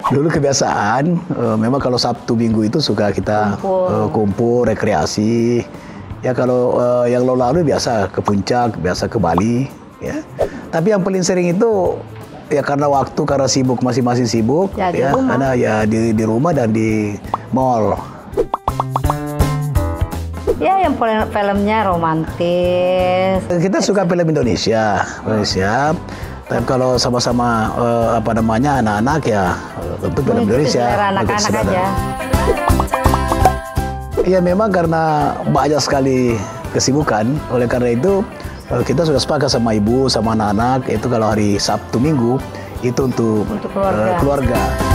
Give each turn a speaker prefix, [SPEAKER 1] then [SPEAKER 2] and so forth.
[SPEAKER 1] Dulu kebiasaan, memang kalau Sabtu Minggu itu suka kita kumpul, rekreasi. Ya kalau yang lalu biasa ke puncak, biasa ke Bali. Ya. Tapi yang paling sering itu ya karena waktu, karena sibuk, masing-masing sibuk.
[SPEAKER 2] Ya, di
[SPEAKER 1] ya,
[SPEAKER 2] rumah.
[SPEAKER 1] karena ya di rumah dan di mall.
[SPEAKER 2] Ya, yang filmnya romantis.
[SPEAKER 1] Kita suka film Indonesia. Dan kalau sama-sama anak-anak ya tentu film Indonesia.
[SPEAKER 2] Selera anak-anak aja.
[SPEAKER 1] Ya memang karena banyak sekali kesibukan, oleh karena itu kita sudah sepakat sama ibu, sama anak-anak itu kalau hari Sabtu Minggu itu untuk
[SPEAKER 2] keluarga.
[SPEAKER 1] keluarga.